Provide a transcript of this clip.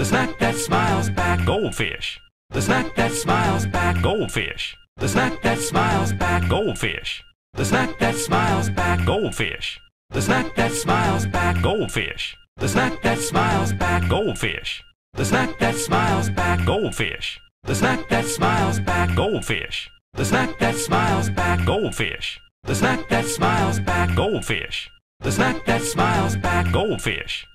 The snack that smiles back. Goldfish. The snack that smiles back. Goldfish. The snack that smiles back. Goldfish. The snack that smiles back. Goldfish. The snack that smiles back. Goldfish. The snack that smiles back. Goldfish. The snack that smiles back. Goldfish. The snack that smiles back. Goldfish. The snack that smiles back. Goldfish. The snack that smiles back. Goldfish. The snack that smiles back. Goldfish.